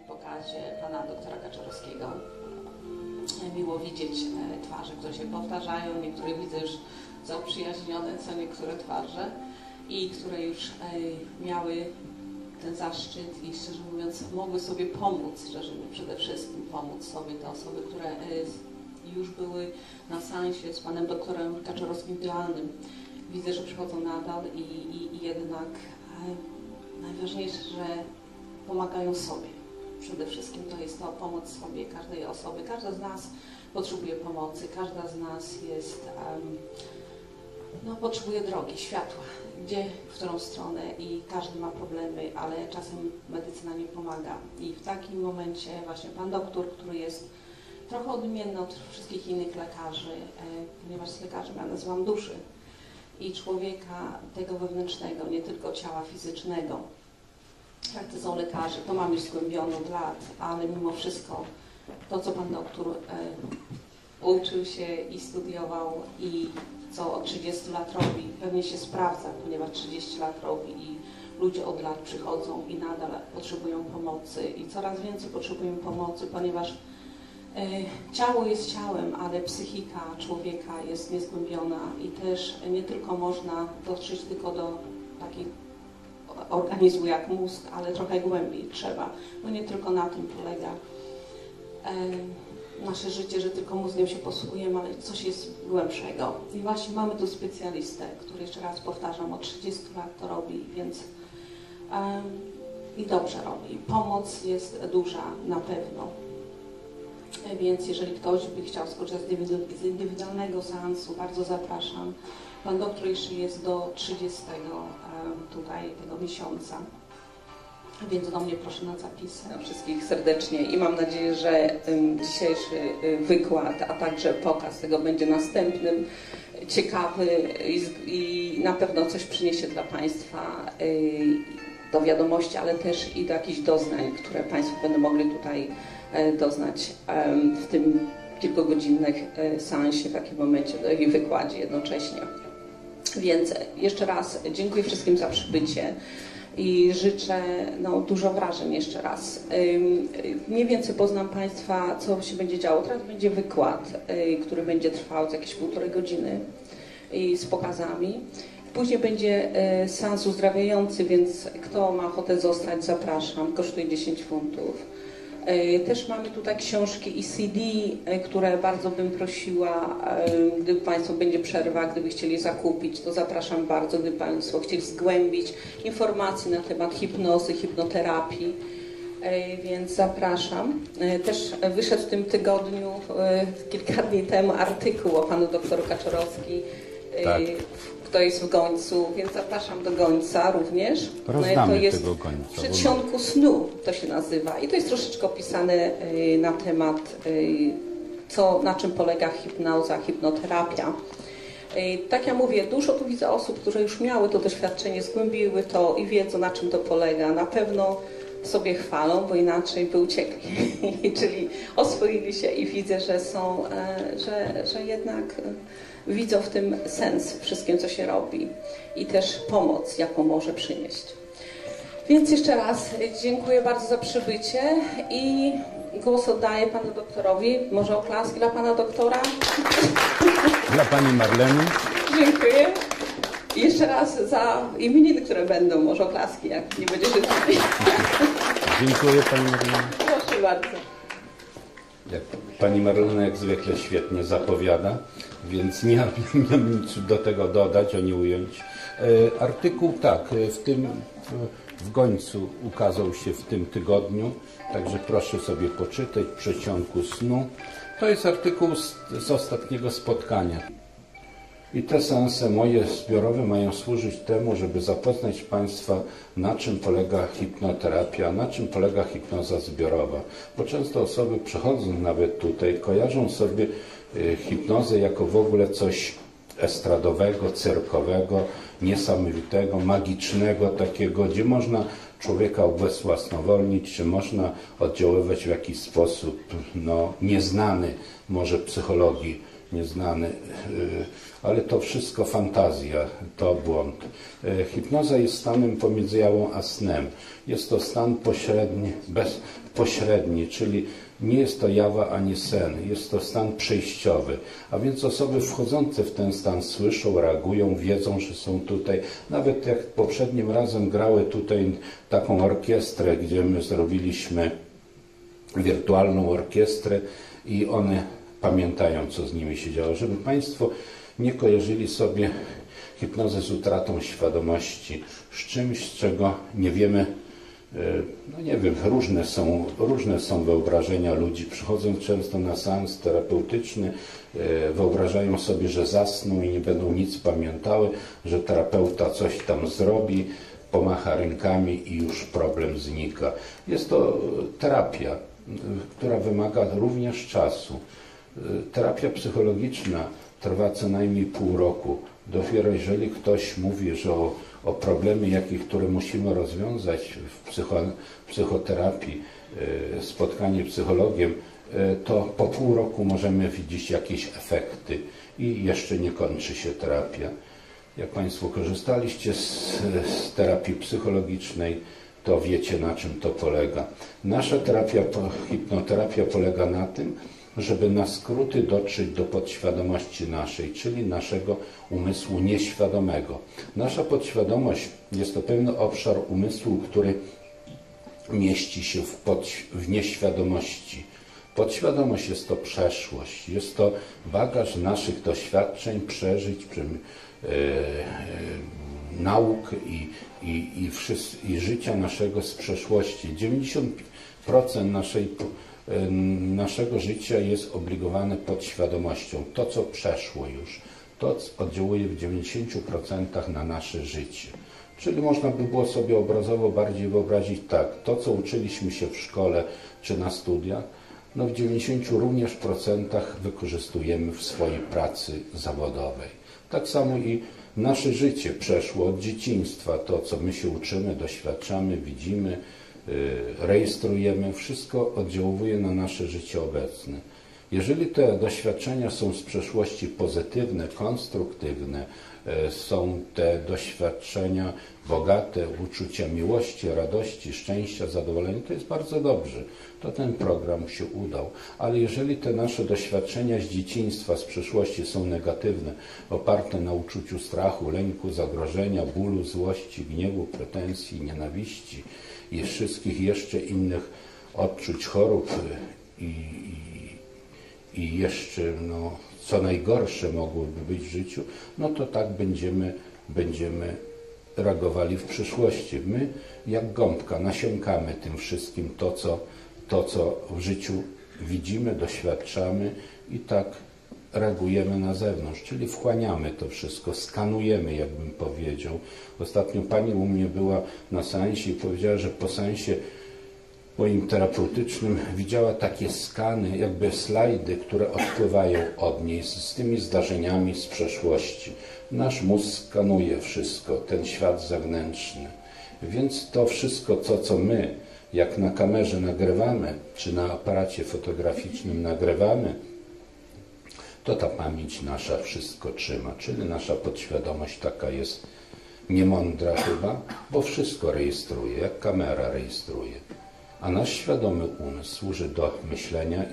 pokazie pana doktora Kaczorowskiego. Miło widzieć twarze, które się powtarzają, niektóre widzę już zaprzyjaźnione, co niektóre twarze i które już miały ten zaszczyt i szczerze mówiąc mogły sobie pomóc, szczerze mówiąc, przede wszystkim pomóc sobie te osoby, które już były na seansie z panem doktorem Kaczorowskim dualnym. Widzę, że przychodzą nadal i jednak najważniejsze, że pomagają sobie. Przede wszystkim to jest to pomoc sobie, każdej osoby. Każda z nas potrzebuje pomocy, każda z nas jest, potrzebuje drogi, światła, gdzie, w którą stronę i każdy ma problemy, ale czasem medycyna nie pomaga. I w takim momencie właśnie pan doktor, który jest trochę odmienny od wszystkich innych lekarzy, ponieważ z lekarzem ja nazywam duszy i człowieka tego wewnętrznego, nie tylko ciała fizycznego. Jak to są lekarze, to mam już zgłębione od lat, ale mimo wszystko to, co pan doktor uczył się i studiował i co od 30 lat robi, pewnie się sprawdza, ponieważ 30 lat robi i ludzie od lat przychodzą i nadal potrzebują pomocy i coraz więcej potrzebują pomocy, ponieważ ciało jest ciałem, ale psychika człowieka jest niezgłębiona i też nie tylko można dotrzeć tylko do takiej organizmu jak mózg, ale trochę głębiej trzeba, bo nie tylko na tym polega nasze życie, że tylko mózgiem się posługujemy, ale coś jest głębszego. I właśnie mamy tu specjalistę, który jeszcze raz powtarzam, od 30 lat to robi, więc i dobrze robi. Pomoc jest duża na pewno. Więc jeżeli ktoś by chciał skorzystać z indywidualnego seansu, bardzo zapraszam. Pan doktor jeszcze jest do 30 tutaj tego miesiąca, więc do mnie proszę na zapisy. Wszystkich serdecznie i mam nadzieję, że dzisiejszy wykład, a także pokaz tego będzie następnym, ciekawy i na pewno coś przyniesie dla Państwa do wiadomości, ale też i do jakichś doznań, które Państwo będą mogli tutaj doznać w tym kilkugodzinnych seansie, w takim momencie i wykładzie jednocześnie. Więc jeszcze raz dziękuję wszystkim za przybycie i życzę dużo wrażeń jeszcze raz. Mniej więcej poznam Państwa, co się będzie działo. Teraz będzie wykład, który będzie trwał jakieś 1,5 godziny i z pokazami. Później będzie seans uzdrawiający, więc kto ma ochotę zostać, zapraszam. Kosztuje 10 funtów. Też mamy tutaj książki i CD, które bardzo bym prosiła, gdyby Państwo będzie przerwa, gdyby chcieli zakupić, to zapraszam bardzo, gdyby Państwo chcieli zgłębić informacje na temat hipnozy, hipnoterapii, więc zapraszam. Też wyszedł w tym tygodniu, kilka dni temu, artykuł o panu doktoru Kaczorowskim. Tak. Kto jest w Gońcu, więc zapraszam do Gońca również. Rozdamy to jest tego Gońca. W przedsionku snu to się nazywa i to jest troszeczkę opisane na temat, na czym polega hipnoza, hipnoterapia. Tak jak mówię, dużo tu widzę osób, które już miały to doświadczenie, zgłębiły to i wiedzą, na czym to polega. Na pewno sobie chwalą, bo inaczej by uciekli, czyli oswoili się i widzę, że są, że jednak widzą w tym sens wszystkim, co się robi i też pomoc, jaką może przynieść. Więc jeszcze raz dziękuję bardzo za przybycie i głos oddaję panu doktorowi. Może oklaski dla pana doktora? Dla pani Marleny. Dziękuję. I jeszcze raz za imieniny, które będą. Może oklaski, jak nie będzie życzyć. Dziękuję pani Marleny. Proszę bardzo. Pani Marlena jak zwykle świetnie zapowiada, więc nie mam nic do tego dodać, ani ująć. Artykuł w Gońcu ukazał się w tym tygodniu, także proszę sobie poczytać w przedsionku snu. To jest artykuł z ostatniego spotkania. I te seanse moje zbiorowe mają służyć temu, żeby zapoznać Państwa, na czym polega hipnoterapia, na czym polega hipnoza zbiorowa. Bo często osoby przychodząc nawet tutaj, kojarzą sobie hipnozę jako w ogóle coś estradowego, cyrkowego, niesamowitego, magicznego takiego, gdzie można człowieka ubezwłasnowolnić, czy można oddziaływać w jakiś sposób nieznany może psychologii nieznany, ale to wszystko fantazja, to błąd. Hipnoza jest stanem pomiędzy jawą a snem. Jest to stan bezpośredni, czyli nie jest to jawa ani sen, jest to stan przejściowy. A więc osoby wchodzące w ten stan słyszą, reagują, wiedzą, że są tutaj. Nawet jak poprzednim razem grały tutaj taką orkiestrę, gdzie my zrobiliśmy wirtualną orkiestrę i one pamiętają, co z nimi się działo. Żeby Państwo nie kojarzyli sobie hipnozy z utratą świadomości, z czymś, z czego nie wiemy. No nie wiem, różne są wyobrażenia ludzi. Przychodzą często na seans terapeutyczny, wyobrażają sobie, że zasną i nie będą nic pamiętały, że terapeuta coś tam zrobi, pomacha rękami i już problem znika. Jest to terapia, która wymaga również czasu. Terapia psychologiczna trwa co najmniej pół roku. Dopiero jeżeli ktoś mówi, że o problemie, które musimy rozwiązać w psychoterapii, spotkanie z psychologiem, to po pół roku możemy widzieć jakieś efekty i jeszcze nie kończy się terapia. Jak Państwo korzystaliście z terapii psychologicznej, to wiecie, na czym to polega. Nasza hipnoterapia polega na tym, żeby na skróty dotrzeć do podświadomości naszej, czyli naszego umysłu nieświadomego. Nasza podświadomość jest to pewien obszar umysłu, który mieści się w nieświadomości. Podświadomość jest to przeszłość, jest to bagaż naszych doświadczeń, przeżyć, nauk i życia naszego z przeszłości. 90% naszego życia jest obligowane podświadomością. To, co przeszło już, to oddziałuje w 90% na nasze życie. Czyli można by było sobie obrazowo bardziej wyobrazić tak, to, co uczyliśmy się w szkole czy na studiach, no w 90% również wykorzystujemy w swojej pracy zawodowej. Tak samo i nasze życie przeszło od dzieciństwa, to, co my się uczymy, doświadczamy, widzimy, rejestrujemy, wszystko oddziałuje na nasze życie obecne. Jeżeli te doświadczenia są z przeszłości pozytywne, konstruktywne, są te doświadczenia bogate uczucia miłości, radości, szczęścia, zadowolenia, to jest bardzo dobrze. To ten program się udał. Ale jeżeli te nasze doświadczenia z dzieciństwa, z przeszłości są negatywne, oparte na uczuciu strachu, lęku, zagrożenia, bólu, złości, gniewu, pretensji, nienawiści i wszystkich jeszcze innych odczuć, chorób i jeszcze, co najgorsze mogłoby być w życiu, no to tak będziemy reagowali w przyszłości. My, jak gąbka, nasiąkamy tym wszystkim to, co w życiu widzimy, doświadczamy i tak reagujemy na zewnątrz, czyli wchłaniamy to wszystko, skanujemy, jakbym powiedział. Ostatnio pani u mnie była na seansie i powiedziała, że po seansie moim terapeutycznym widziała takie skany, jakby slajdy, które odpływają od niej z tymi zdarzeniami z przeszłości. Nasz mózg skanuje wszystko, ten świat zewnętrzny. Więc to wszystko, co my, jak na kamerze nagrywamy, czy na aparacie fotograficznym nagrywamy, to ta pamięć nasza wszystko trzyma. Czyli nasza podświadomość taka jest niemądra chyba, bo wszystko rejestruje, jak kamera rejestruje. A nasz świadomy umysł służy do myślenia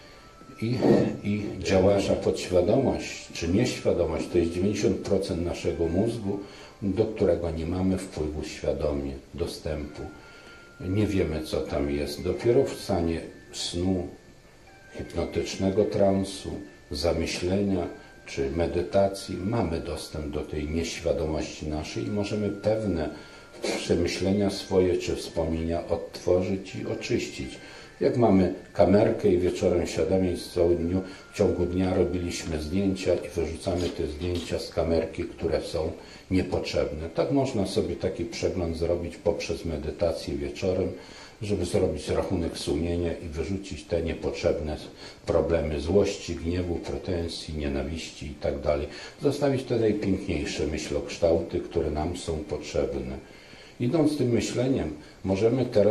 i działa nasza podświadomość, czy nieświadomość, to jest 90% naszego mózgu, do którego nie mamy wpływu świadomie, dostępu. Nie wiemy, co tam jest. Dopiero w stanie snu, hipnotycznego transu, zamyślenia czy medytacji mamy dostęp do tej nieświadomości naszej i możemy pewne przemyślenia swoje czy wspomnienia odtworzyć i oczyścić. Jak mamy kamerkę i wieczorem siadamy i w ciągu dnia robiliśmy zdjęcia i wyrzucamy te zdjęcia z kamerki, które są niepotrzebne. Tak można sobie taki przegląd zrobić poprzez medytację wieczorem, żeby zrobić rachunek sumienia i wyrzucić te niepotrzebne problemy złości, gniewu, pretensji, nienawiści itd. Zostawić te najpiękniejsze myślokształty, które nam są potrzebne. Idąc tym myśleniem, możemy teraz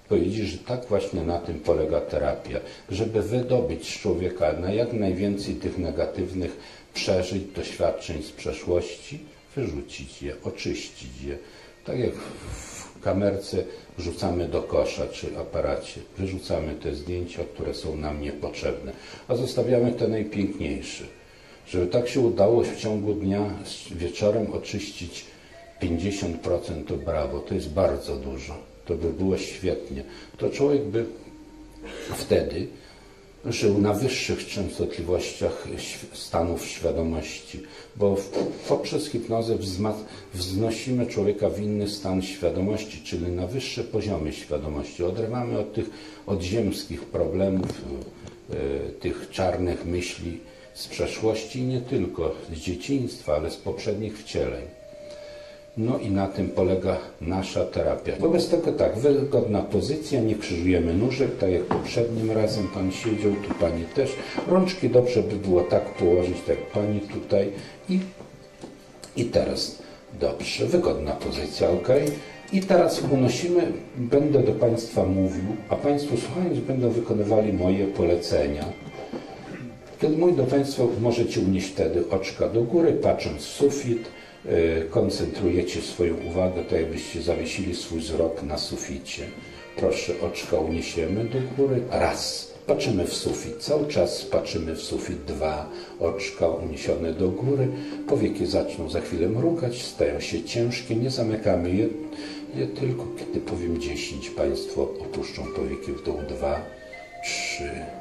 powiedzieć, że tak właśnie na tym polega terapia, żeby wydobyć z człowieka na jak najwięcej tych negatywnych przeżyć, doświadczeń z przeszłości, wyrzucić je, oczyścić je. Tak jak w kamerce wrzucamy do kosza czy aparacie, wyrzucamy te zdjęcia, które są nam niepotrzebne, a zostawiamy te najpiękniejsze. Żeby tak się udało w ciągu dnia wieczorem oczyścić 50%, to brawo, to jest bardzo dużo. To by było świetnie. To człowiek by wtedy żył na wyższych częstotliwościach stanów świadomości, bo poprzez hipnozę wznosimy człowieka w inny stan świadomości, czyli na wyższe poziomy świadomości. Odrywamy od tych odziemskich problemów, tych czarnych myśli z przeszłości i nie tylko z dzieciństwa, ale z poprzednich wcieleń. No i na tym polega nasza terapia. Wobec tego tak, wygodna pozycja, nie krzyżujemy nóżek, tak jak poprzednim razem pan siedział, tu pani też. Rączki dobrze by było tak położyć, tak jak pani tutaj. I teraz dobrze, wygodna pozycja, ok? I teraz unosimy, będę do państwa mówił, a państwo słuchając będą wykonywali moje polecenia. Kiedy mówię do państwa, możecie unieść wtedy oczka do góry, patrząc w sufit, koncentrujecie swoją uwagę, tak jakbyście zawiesili swój wzrok na suficie. Proszę, oczka uniesiemy do góry. Raz. Patrzymy w sufit. Cały czas patrzymy w sufit. Dwa. Oczka uniesione do góry. Powieki zaczną za chwilę mrugać, stają się ciężkie. Nie zamykamy je tylko, kiedy powiem 10. Państwo opuszczą powieki w dół. 2, 3,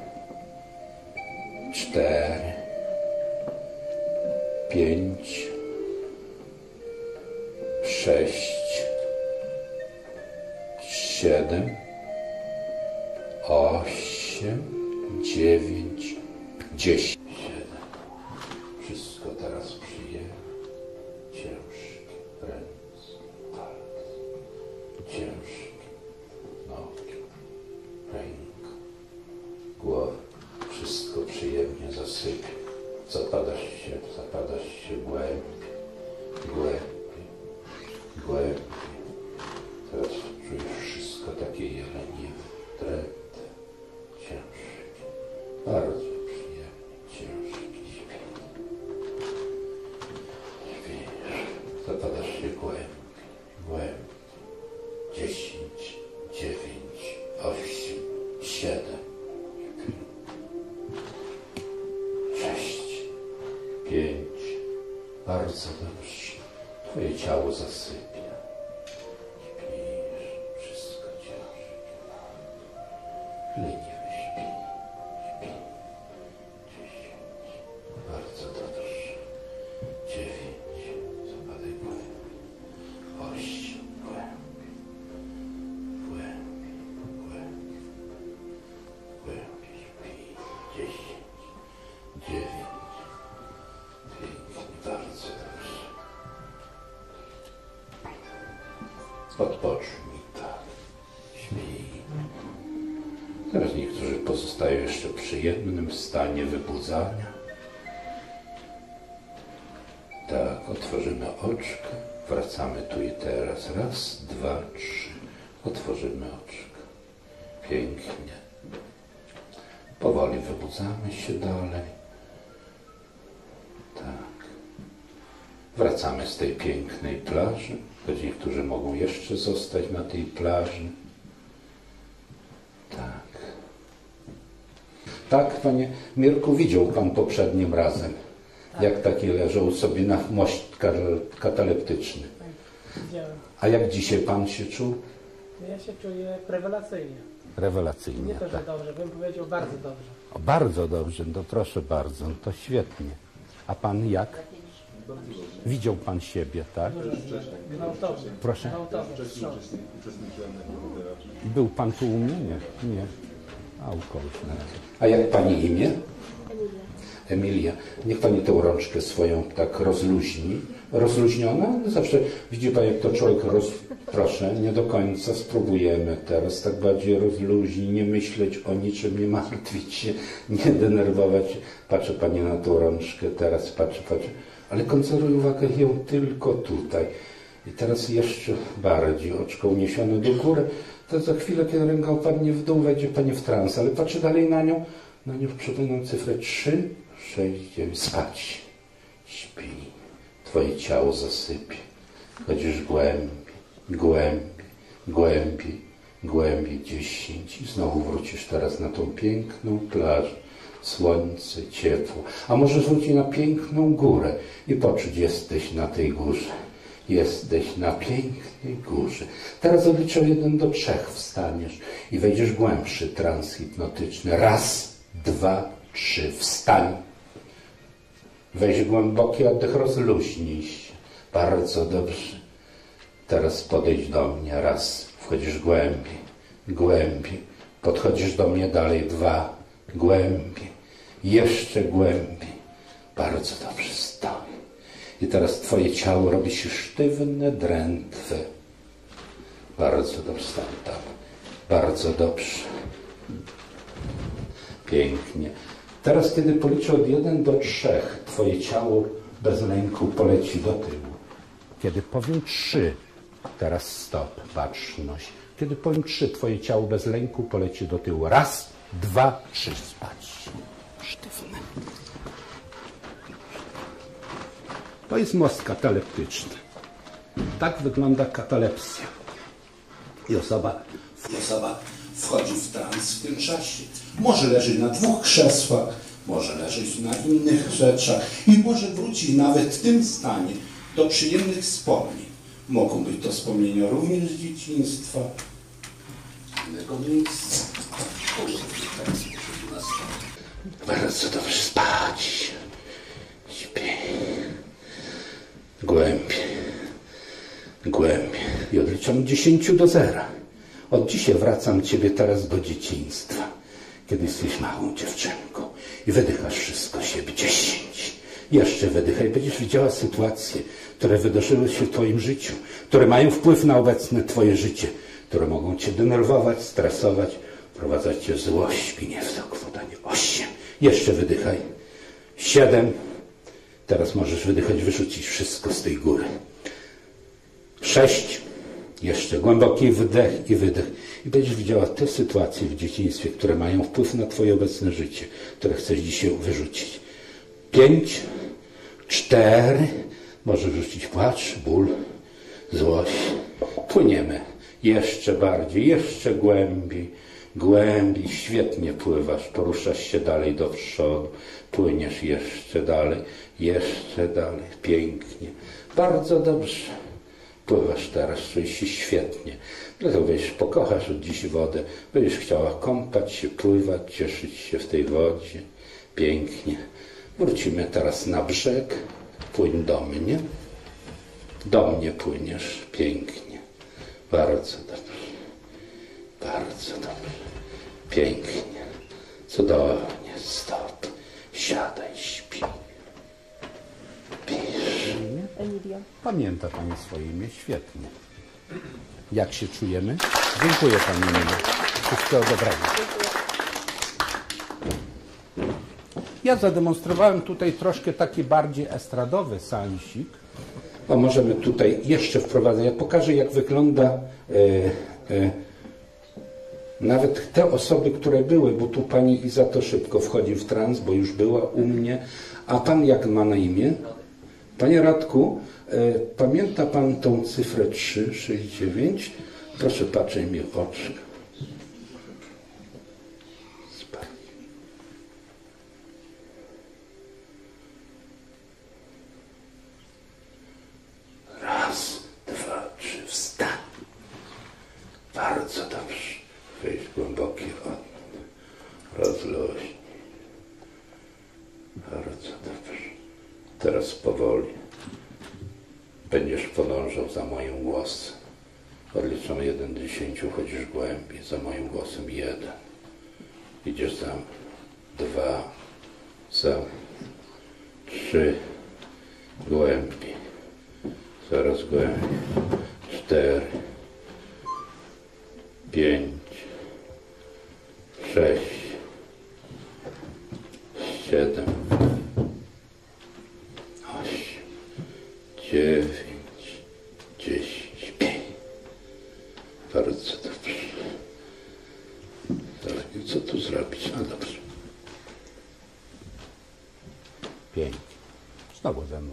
4, 5, 6, 7, 8, 9, 10. 7. Wszystko teraz przyjęło. Ciężkie ręce, palce, ciężkie nogi, ręka, głowa. Wszystko przyjemnie zasypie. Zapadasz się głębiej, głębiej, głębiej. Teraz czujesz wszystko takie jeleniwe, dręte, ciężkie. Bardzo przyjemnie, ciężki śpi. Śpisz. Zapadasz się głębiej, głębiej. 10, 9, 8, 7. 5. Bardzo dobrze. Twoje ciało zasypia. Śpisz. Wszystko ciężkie. Leniwy śpi. Śpi. 10. Bardzo dobrze. 9. Zapadaj głębiej. 8. Głębiej. Głębiej. Głębiej. Głębiej śpi. 10. 9. Pięknie, bardzo dobrze. Odpocznij, tak. Śmij. Teraz niektórzy pozostają jeszcze przy jednym stanie wybudzania. Tak, otworzymy oczka. Wracamy tu i teraz. 1, 2, 3. Otworzymy oczka. Pięknie. Powoli wybudzamy się dalej. Tak. Wracamy z tej pięknej plaży. Choć niektórzy mogą jeszcze zostać na tej plaży. Tak. Tak, panie Mirku, widział pan poprzednim razem, jak taki leżał sobie na moście kataleptyczny. Widziałem. A jak dzisiaj pan się czuł? Ja się czuję rewelacyjnie. Rewelacyjnie. Nie to, że Tak. dobrze, bym powiedział bardzo dobrze. O, bardzo dobrze, no proszę bardzo, no to świetnie. A pan jak? Widział pan siebie, tak? Gwałtowny. Proszę? Gwałtowny wstrząs. Był pan tu u mnie? Nie. Nie. A u kogoś nawet. A jak pani imię? Emilia. Niech pani tę rączkę swoją tak rozluźni. Rozluźniona? Zawsze widzi pani, jak to człowiek Proszę, nie do końca. Spróbujemy teraz tak bardziej rozluźnić, nie myśleć o niczym, nie martwić się, nie denerwować. Patrzy pani na tą rączkę, teraz patrzy. Ale koncentruj uwagę ją tylko tutaj. I teraz jeszcze bardziej oczko uniesione do góry. To za chwilę, kiedy ręka opadnie w dół, wejdzie Pani w trans, ale patrzy dalej na nią. Na nią przypominam cyfrę 3, 6, 9. Spać. Śpi. Twoje ciało zasypie. Chodzisz głębiej, głębiej, głębiej, głębiej. 10. I znowu wrócisz teraz na tą piękną plażę. Słońce, ciepło. A możesz wrócić na piękną górę i poczuć, jesteś na tej górze. Jesteś na pięknej górze. Teraz odliczę 1 do 3. Wstaniesz i wejdziesz w głębszy trans hipnotyczny. 1, 2, 3. Wstań. Weź głęboki oddech, rozluźnij się. Bardzo dobrze. Teraz podejdź do mnie. 1. Wchodzisz głębiej, głębiej. Podchodzisz do mnie dalej. 2. Głębiej. Jeszcze głębiej. Bardzo dobrze. Stoi. I teraz Twoje ciało robi się sztywne, drętwe. Bardzo dobrze. Stań tam. Bardzo dobrze. Pięknie. Teraz, kiedy policzę od 1 do 3, Twoje ciało bez lęku poleci do tyłu. Kiedy powiem 3, teraz stop, baczność. Kiedy powiem 3, Twoje ciało bez lęku poleci do tyłu. 1, 2, 3, spać. Sztywne. To jest most kataleptyczny. Tak wygląda katalepsja. I osoba wchodzi w trans w tym czasie. Może leżeć na 2 krzesłach, może leżeć na innych rzeczach i może wrócić nawet w tym stanie do przyjemnych wspomnień. Mogą być to wspomnienia również z dzieciństwa, innego miejsca. Bardzo dobrze spać. Śpi. Głębiej. Głębiej. I odliczam 10 do 0. Od dzisiaj wracam Ciebie teraz do dzieciństwa, kiedy jesteś małą dziewczynką i wydychasz wszystko siebie. 10. Jeszcze wydychaj. Będziesz widziała sytuacje, które wydarzyły się w Twoim życiu, które mają wpływ na obecne Twoje życie, które mogą Cię denerwować, stresować, wprowadzać Cię w złość, gniew, zakłócanie. 8. Jeszcze wydychaj. 7. Teraz możesz wydychać, wyrzucić wszystko z tej góry. 6. Jeszcze głęboki wdech i wydech. I będziesz widziała te sytuacje w dzieciństwie, które mają wpływ na Twoje obecne życie, które chcesz dzisiaj wyrzucić. 5, 4. Możesz wyrzucić płacz, ból, złość. Płyniemy. Jeszcze bardziej, jeszcze głębiej. Głębiej. Świetnie pływasz. Poruszasz się dalej do przodu. Płyniesz jeszcze dalej. Jeszcze dalej. Pięknie. Bardzo dobrze. Pływasz teraz, czujesz się świetnie. Dlatego będziesz pokochasz od dziś wodę. Będziesz chciała kąpać się, pływać, cieszyć się w tej wodzie. Pięknie. Wrócimy teraz na brzeg. Płyń do mnie. Do mnie płyniesz. Pięknie. Bardzo dobrze. Bardzo dobrze. Pięknie. Cudownie. Stop. Siadaj, śpi. Pisz. Emilia. Pamięta Pani swoje imię? Świetnie. Jak się czujemy? Dziękuję Pani Emilia. Wszystkiego dobrego. Ja zademonstrowałem tutaj troszkę taki bardziej estradowy seansik. A możemy tutaj jeszcze wprowadzać. Ja pokażę, jak wygląda nawet te osoby, które były, bo tu Pani Iza to szybko wchodzi w trans, bo już była u mnie. A Pan jak ma na imię? Panie Radku, pamięta Pan tą cyfrę 369? Proszę patrzeć mi w oczy. Spać. Raz, 2, 3, wstań. Bardzo dobrze. Weź głęboki oddech. Rozluźnij. Bardzo dobrze. Teraz powoli będziesz podążał za moim głosem. Odliczam 1 do 10, chodzisz głębiej za moim głosem. 1. Idziesz za mną. 2. Za mną. 3. Głębiej. Coraz głębiej. 4. 5. 6. 7. 8, 9, 10.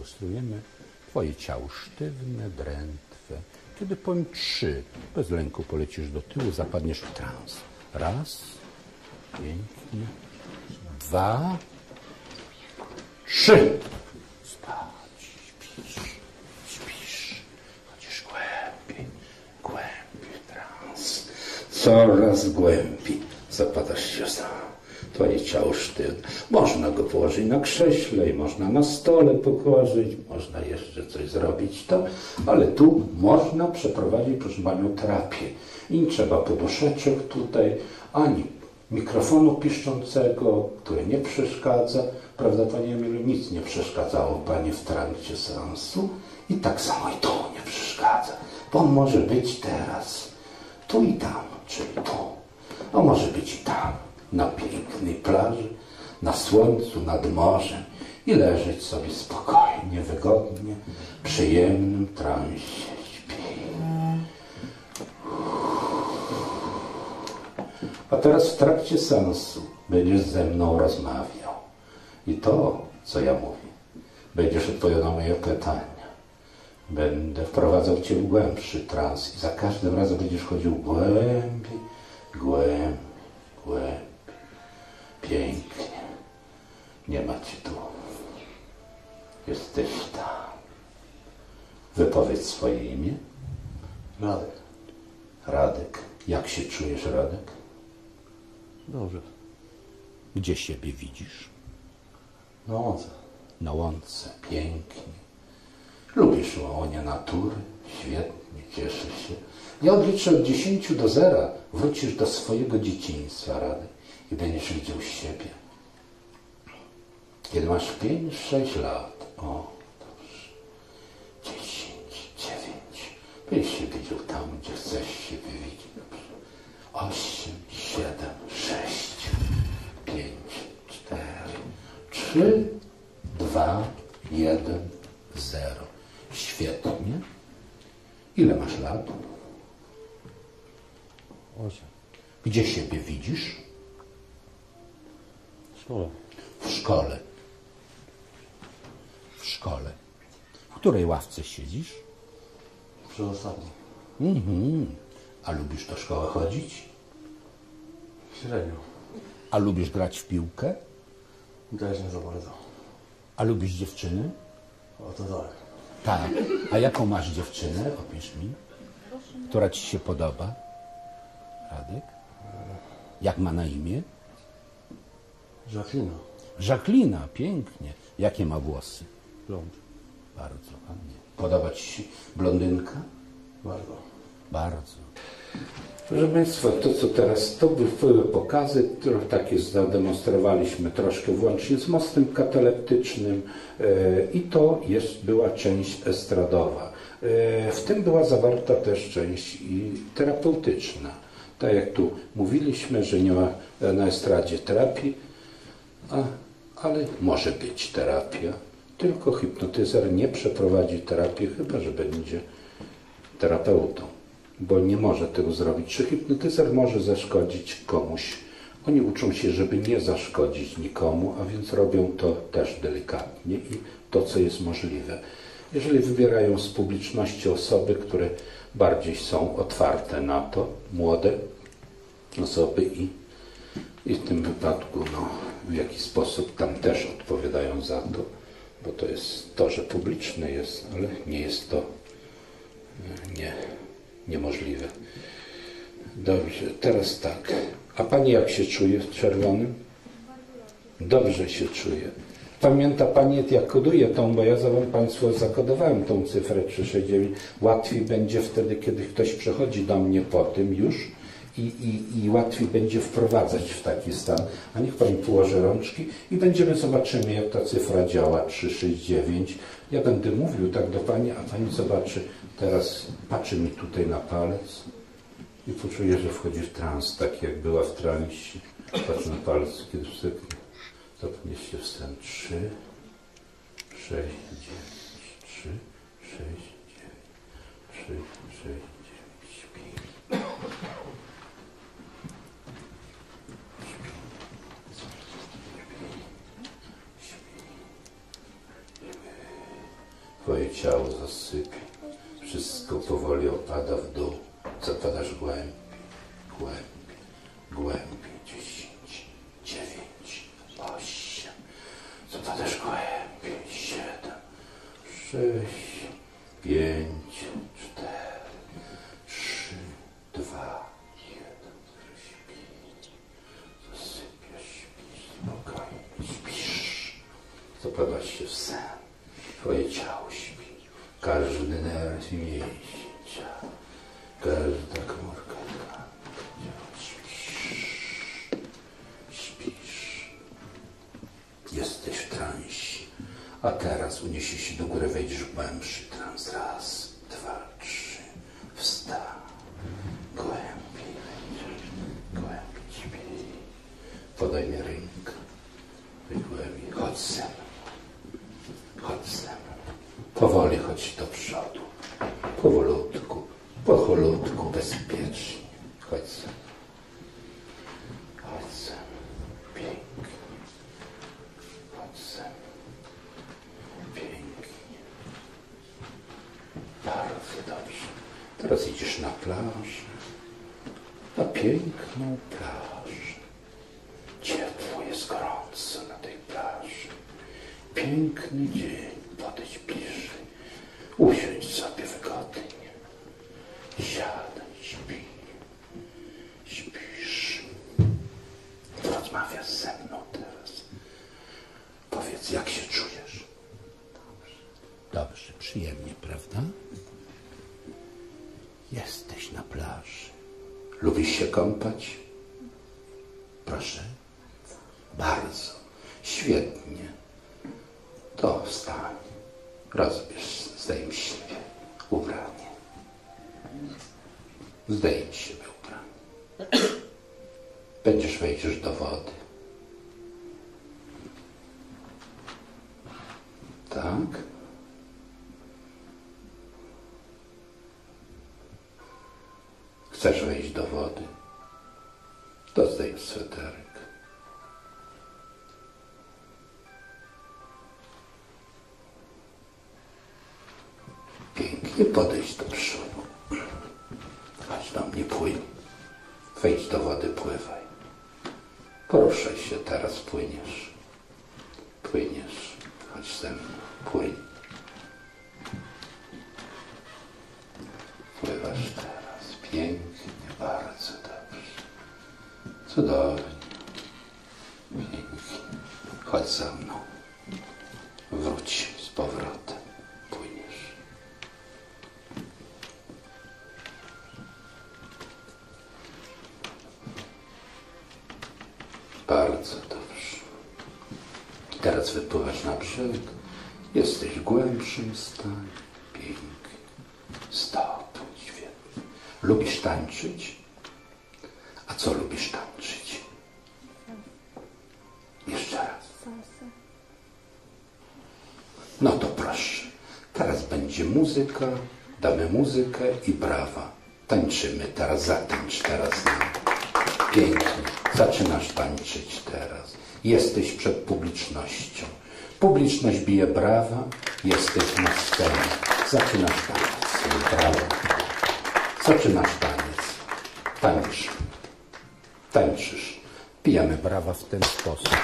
zailustrujemy. Twoje ciało sztywne, drętwe. Kiedy powiem 3, bez lęku polecisz do tyłu, zapadniesz w trans. Raz, pięknie. 2, 3. Spać, śpisz. Chodzisz głębiej w trans. Coraz głębiej zapadasz się za twoje ciało sztywne. Można go położyć na krześle i można na stole położyć, można jeszcze coś zrobić ale tu można przeprowadzić, proszę panią, terapię. I nie trzeba poduszeczek tutaj, ani mikrofonu piszczącego, który nie przeszkadza. Prawda, panie Emilu, nic nie przeszkadzało pani w trakcie seansu i tak samo i to nie przeszkadza, bo on może być teraz tu i tam, czyli tu, a może być i tam, na pięknej plaży, na słońcu, nad morzem i leżeć sobie spokojnie, wygodnie, w przyjemnym transie śpi. A teraz w trakcie seansu będziesz ze mną rozmawiał. I to, co ja mówię, będziesz odpowiadał na moje pytania. Będę wprowadzał cię w głębszy trans i za każdym razem będziesz chodził głębiej, głębiej, głębiej. Pięknie. Nie ma cię tu. Jesteś tam. Wypowiedz swoje imię. Radek. Radek. Jak się czujesz, Radek? Dobrze. Gdzie siebie widzisz? Na łące. Na łące. Pięknie. Lubisz łonie natury. Świetnie. Cieszysz się. Ja odliczę od 10 do 0. Wrócisz do swojego dzieciństwa, Radek. I będziesz widział siebie. Kiedy masz 5-6 lat. O, dobrze. 10, 9. Byś się widział tam, gdzie chcesz się widzieć. Dobrze. 8, 7, 6, 5, 4, 3, 2, 1, 0. Świetnie. Ile masz lat? 8. Gdzie siebie widzisz? W szkole. W szkole. W szkole. W której ławce siedzisz? Przedostatni. A lubisz do szkoły chodzić? Średnio. A lubisz grać w piłkę? Też nie za bardzo. A lubisz dziewczyny? O to tak. Tak. A jaką masz dziewczynę? Opisz mi. Która ci się podoba? Radek? Jak ma na imię? Jacqueline. Jacqueline. Pięknie. Jakie ma włosy? Blond. Bardzo ładnie. Podoba ci się blondynka? Bardzo. Bardzo. Proszę Państwa, to co teraz, to były pokazy, które takie zademonstrowaliśmy troszkę włącznie z mostem kataleptycznym i to była część estradowa. W tym była zawarta też część i terapeutyczna. Tak jak tu mówiliśmy, że nie ma na estradzie terapii, ale może być terapia. Tylko hipnotyzer nie przeprowadzi terapii, chyba że będzie terapeutą, bo nie może tego zrobić. Czy hipnotyzer może zaszkodzić komuś? Oni uczą się, żeby nie zaszkodzić nikomu, a więc robią to też delikatnie i to, co jest możliwe. Jeżeli wybierają z publiczności osoby, które bardziej są otwarte na to, młode osoby i w tym wypadku w jakiś sposób tam też odpowiadają za to, bo to jest to, że publiczne jest, ale nie jest to niemożliwe. Dobrze, teraz tak. A pani jak się czuje w czerwonym? Dobrze się czuje. Pamięta pani, jak koduję tą, bo ja Państwu zakodowałem tą cyfrę 369. Łatwiej będzie wtedy, kiedy ktoś przychodzi do mnie po tym już i łatwiej będzie wprowadzać w taki stan. A niech pani położy rączki i zobaczymy, jak ta cyfra działa, 369. Ja będę mówił tak do pani, a pani zobaczy, teraz patrzy mi tutaj na palec i poczuje, że wchodzi w trans, tak jak była w transie. Patrz na palec, kiedy wstyknie. Zapomnieć się w sen. 3, 6, 9, 3, 6, 9, 3, 6, 9, śpi. ciało zasypie. Wszystko powoli opada w dół. Zapadasz głębiej, głębiej, głębiej. 10, 9, 8. Zapadasz głębiej. 7, 6, 5, 4, 3, 2, 1. Śpi. Zasypiasz, śpisz spokojnie, śpisz. Zapadasz się w sen. Twoje ciało śpi. Każdy nerw i mięsień ciała. Każda komórka ciała. Śpisz. Śpisz. Jesteś w transie. A teraz uniesie się do góry, wejdziesz w głębszy trans. Raz, 2, 3. Wstań. Głębiej wejdziesz. Głębiej śpi. Podaj mi rękę. Wejdź głębiej. Chodź ze mną. Chodź ze mną. Powoli chodź do przodu. Powolutku, bezpiecznie. Chodź ze mną. Chodź ze mną. Pięknie. Chodź ze mną. Pięknie. Bardzo dobrze. Teraz idziesz na plażę. Na piękną plażę. Ciepło jest, gorąco na tej plaży. Piękny dzień. Podejdź bliżej. Usiądź sobie wygodnie. Siadaj, śpi. Śpisz. Rozmawiasz ze mną teraz. Powiedz, jak się czujesz? Dobrze, przyjemnie, prawda? Jesteś na plaży. Lubisz się kąpać? Proszę. Bardzo. Świetnie. To wstań. Rozbierz, zdejmij z siebie ubranie. Zdejmij z siebie ubranie. Wejdziesz do wody. Tak? Chcesz wejść do wody? To zdejm sweterek. Pięknie, podejdź do przodu. Chodź do mnie, płyń. Wejdź do wody, pływaj. Poruszaj się, teraz płyniesz. Płyniesz. Chodź ze mną, płyń. Pływasz teraz. Pięknie, bardzo dobrze. Cudownie. Pięknie. Chodź za mną. Wróć z powrotem. Bardzo dobrze. Teraz wypływasz na brzeg. Jesteś w głębszym stanie. Pięknie. Stop. Świetnie. Lubisz tańczyć? A co lubisz tańczyć? Jeszcze raz. No to proszę. Teraz będzie muzyka. Damy muzykę i brawa. Tańczymy. Teraz zatańcz. Teraz pięknie. Zaczynasz tańczyć teraz. Jesteś przed publicznością. Publiczność bije brawa. Jesteś na scenie. Zaczynasz taniec. Brawo. Zaczynasz taniec. Tańcz. Tańczysz. Bijemy brawa w ten sposób.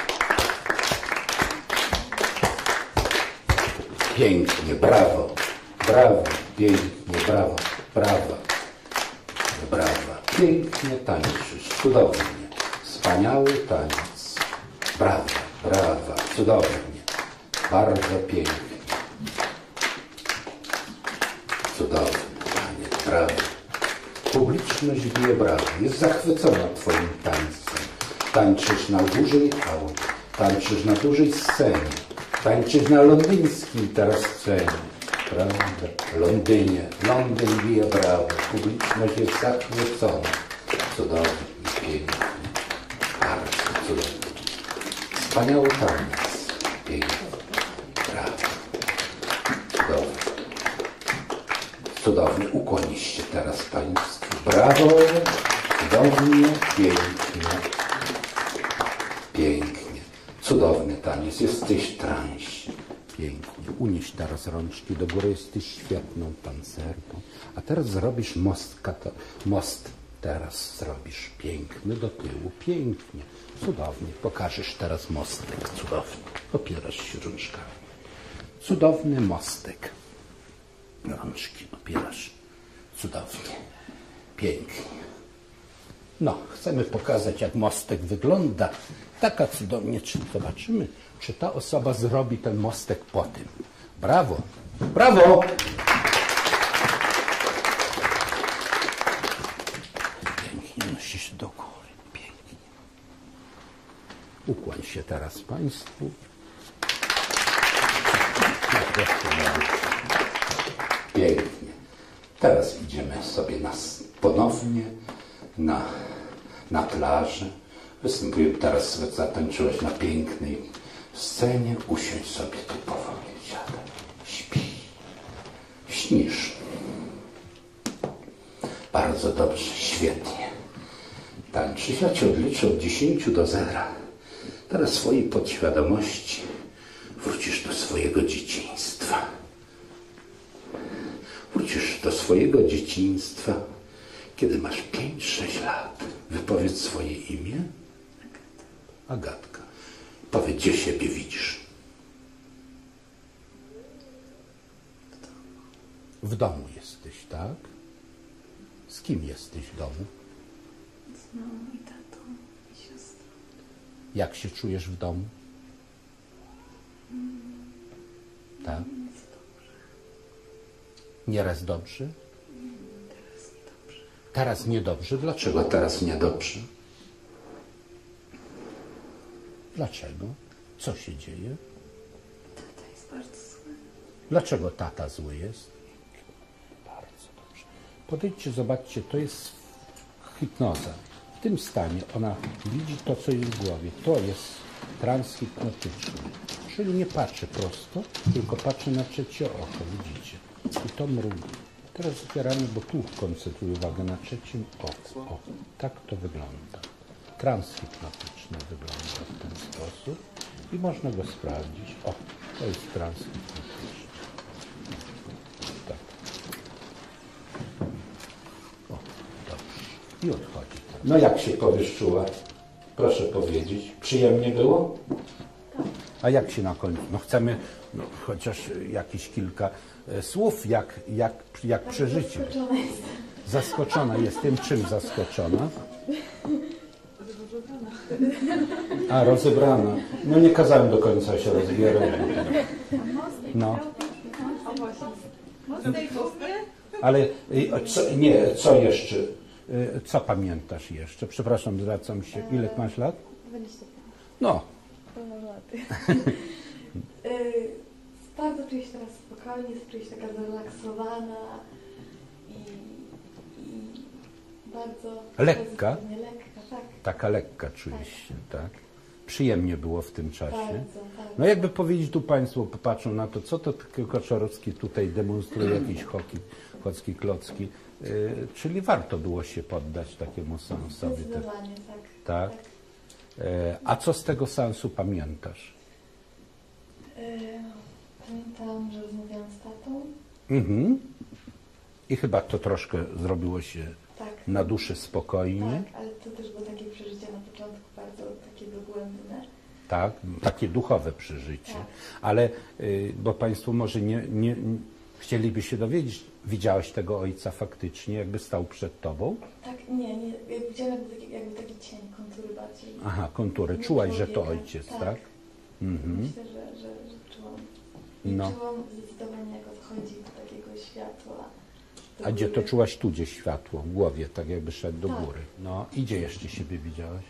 Pięknie. Brawo. Brawo. Pięknie. Brawo. Brawa. Brawa. Pięknie tańczysz. Cudownie. Wspaniały taniec. Brawa, brawa, cudownie. Bardzo pięknie. Cudowny taniec, brawo. Publiczność bije brawo. Jest zachwycona twoim tańcem. Tańczysz na dużej auli. Tańczysz na dużej scenie. Tańczysz na londyńskiej teraz scenie. Prawda? Londynie. Londyn bije brawo. Publiczność jest zachwycona. Cudownie, pięknie. Bardzo cudownie. Wspaniały taniec. Pięknie. Brawo. Cudownie. Cudownie. Ukłonisz się teraz państwu. Brawo. Cudownie. Pięknie. Pięknie. Cudowny taniec. Jesteś w transie. Pięknie. Unieś teraz rączki do góry, jesteś świetną tancerką. A teraz zrobisz most teraz zrobisz piękny do tyłu, pięknie, cudownie. Pokażesz teraz mostek, cudownie. Opierasz się rączkami. Cudowny mostek. Rączki opierasz. Cudownie. Pięknie. No, chcemy pokazać, jak mostek wygląda. Taka cudownie. Zobaczymy, czy ta osoba zrobi ten mostek po tym. Brawo! Brawo! Pięknie nosisz do góry. Pięknie. Ukłoń się teraz Państwu. Pięknie. Teraz idziemy sobie ponownie na plażę. Występujemy teraz, zatańczyłeś na pięknej scenie. Usiądź sobie tu powoli, siadaj. Śpi. Śnisz. Bardzo dobrze, świetnie. Tańczysz. Ja cię odliczę od 10 do 0. Teraz w swojej podświadomości wrócisz do swojego dzieciństwa. Wrócisz do swojego dzieciństwa, kiedy masz 5-6 lat. Wypowiedz swoje imię. Agatka. Powiedz, gdzie siebie widzisz. W domu jesteś, tak? Z kim jesteś w domu? Z mamą i tatą i siostrą. Jak się czujesz w domu? Tak? Jest dobrze. Nieraz dobrze? Teraz niedobrze. Teraz niedobrze. Dlaczego teraz niedobrze? Dlaczego? Co się dzieje? Tata jest bardzo zły. Dlaczego tata zły jest? Bardzo dobrze. Podejdźcie, zobaczcie, to jest hipnoza. W tym stanie ona widzi to, co jest w głowie. To jest trans hipnotyczny. Czyli nie patrzy prosto, tylko patrzy na trzecie oko, widzicie? I to mruga. Teraz otwieramy, bo tu koncentruję uwagę na trzecim oku. O, tak to wygląda. Trans hipnotyczny wygląda w ten sposób i można go sprawdzić. O, to jest trans hipnotyczny. Tak. O, dobrze. I odchodzi. No jak się powiesz czuła? Proszę powiedzieć. Przyjemnie było? A jak się na końcu? No chcemy chociaż jakieś kilka słów, jak przeżycie. Zaskoczona jestem. Zaskoczona jestem. Czym zaskoczona? A, rozebrana. No nie kazałem do końca się rozbierać. No. Ale co jeszcze? Co pamiętasz jeszcze? Przepraszam, zwracam się. Ile masz lat? 25. No. Pełnołaty. Bardzo czuję się teraz spokojnie, czuję się taka zrelaksowana i bardzo... Lekka? pozytywnie. Lekka, tak. Taka lekka czujesz się, tak? Przyjemnie było w tym czasie. Bardzo, tak. No jakby powiedzieć tu Państwo, popatrzą na to, co to Kaczorowski tutaj demonstruje, jakieś chocki, klocki, czyli warto było się poddać takiemu seansowi. Zdecydowanie, tak. Tak? A co z tego seansu pamiętasz? Pamiętam, że rozmawiałam z tatą. Mhm. I chyba to troszkę zrobiło się Tak. na duszy spokojnie. Tak, ale to też było takie przeżycie na początku bardzo takie dogłębne. Tak, takie duchowe przeżycie. Tak. Ale, bo Państwo może nie chcieliby się dowiedzieć, widziałeś tego ojca faktycznie, jakby stał przed Tobą? Tak, nie, ja widziałam jakby taki cień, kontury bardziej. Aha, kontury. Nie Czułaś, że to człowieka. ojciec, Tak. tak? Mhm. Myślę, że czułam. I No. czułam zdecydowanie, jak odchodzi do takiego światła. do A gdzie to góry. czułaś? Tu gdzieś światło, w głowie, tak jakby szedł do Tak. góry. No, i gdzie jeszcze siebie widziałaś?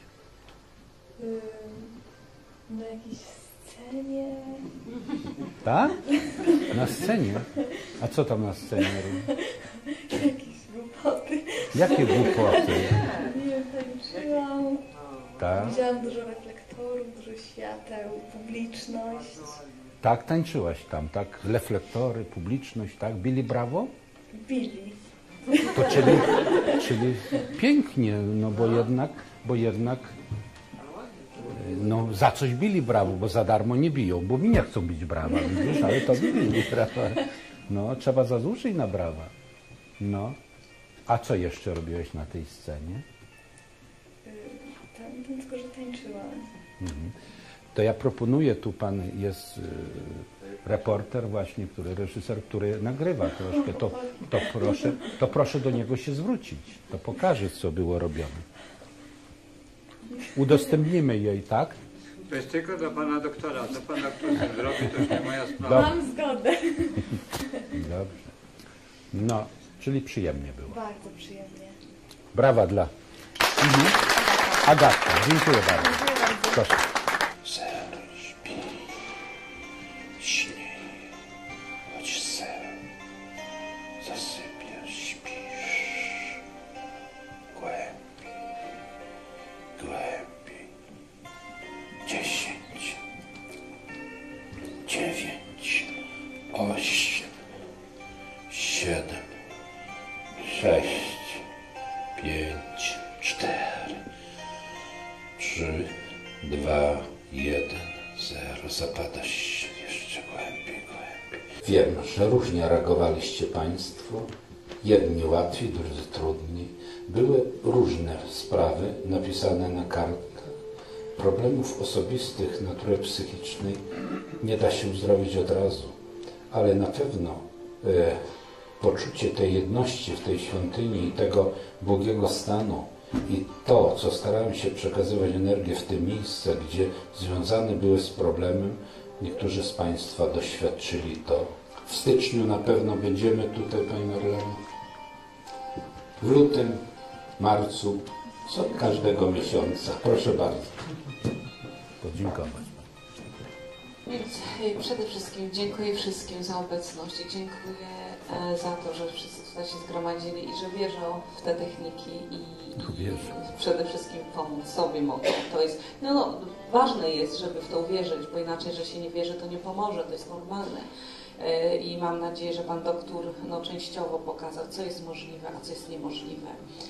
Na jakiejś scenie. Tak? Na scenie? A co tam na scenie robi? Jakieś głupoty. Jakie głupoty? Nie wiem, tańczyłam. Tak? Widziałam dużo reflektorów, dużo świateł, publiczność. Tak, tańczyłaś tam, tak? Reflektory, publiczność, tak? Bili brawo? Billy. To czyli pięknie, no bo jednak No za coś bili brawo, bo za darmo nie biją, bo mi nie chcą bić brawa, widzisz, ale to bili brawa. No, trzeba zasłużyć na brawa. No. A co jeszcze robiłeś na tej scenie? Tylko, że tańczyłam. To ja proponuję, tu pan jest reporter właśnie, reżyser, który nagrywa troszkę, to proszę do niego się zwrócić, to pokaże, co było robione. Udostępnimy jej, tak? To jest tylko dla pana doktora. Co pan doktor zrobi, to już nie moja sprawa. Mam zgodę. Dobrze. No, czyli przyjemnie było. Bardzo przyjemnie. Brawa dla Agatka. Dziękuję bardzo. Proszę. Sen śpi, śni, choć sen, zasypiasz, śpisz, głębiej, głębiej. 10, 9, 8, 7, 6, 5, 4, 3, 2, 1, 0. Zapadasz jeszcze głębiej, głębiej. Wiem, że różnie reagowaliście Państwo. Jedni łatwiej, drudzy trudniej. Były różne sprawy napisane na kartkach. Problemów osobistych natury psychicznej nie da się uzdrowić od razu, ale na pewno poczucie tej jedności w tej świątyni i tego błogiego stanu i to, co starałem się przekazywać energię w te miejsca, gdzie związane były z problemem, niektórzy z Państwa doświadczyli to. W styczniu na pewno będziemy tutaj, Pani Marleno. W lutym, marcu, co każdego miesiąca. Proszę bardzo. Podziękować. Więc przede wszystkim dziękuję wszystkim za obecność i dziękuję za to, że wszyscy tutaj się zgromadzili i że wierzą w te techniki i przede wszystkim pomóc sobie mogą. To jest, ważne jest, żeby w to uwierzyć, bo inaczej, że się nie wierzy, to nie pomoże, to jest normalne. I mam nadzieję, że Pan doktor częściowo pokazał, co jest możliwe, a co jest niemożliwe.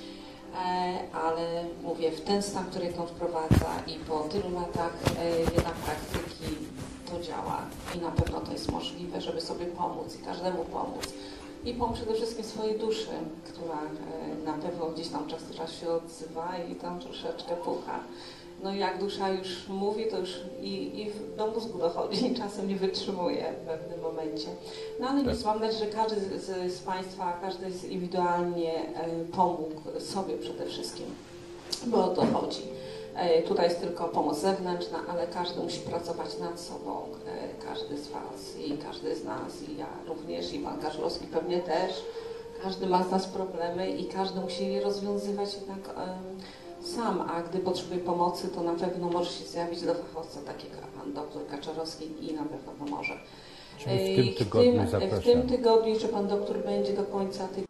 Ale mówię, w ten stan, który to wprowadza i po tylu latach jednak praktyki to działa i na pewno to jest możliwe, żeby sobie pomóc i każdemu pomóc. I pomóc przede wszystkim swojej duszy, która na pewno gdzieś tam czas do czasu się odzywa i tam troszeczkę puka. No i jak dusza już mówi, to już i do mózgu dochodzi i czasem nie wytrzymuje w pewnym momencie. No ale nic, mam nadzieję, że każdy z Państwa, każdy indywidualnie pomógł sobie przede wszystkim, bo o to chodzi. Tutaj jest tylko pomoc zewnętrzna, ale każdy musi pracować nad sobą, każdy z Was i każdy z nas, i ja również, i Pan Każlowski pewnie też. Każdy ma z nas problemy i każdy musi je rozwiązywać jednak sam, a gdy potrzebuje pomocy, to na pewno może się zjawić do fachowca takiego jak Pan doktor Kaczorowski i na pewno pomoże. Czyli w tym tygodniu zapraszamy. W tym tygodniu, że Pan doktor będzie do końca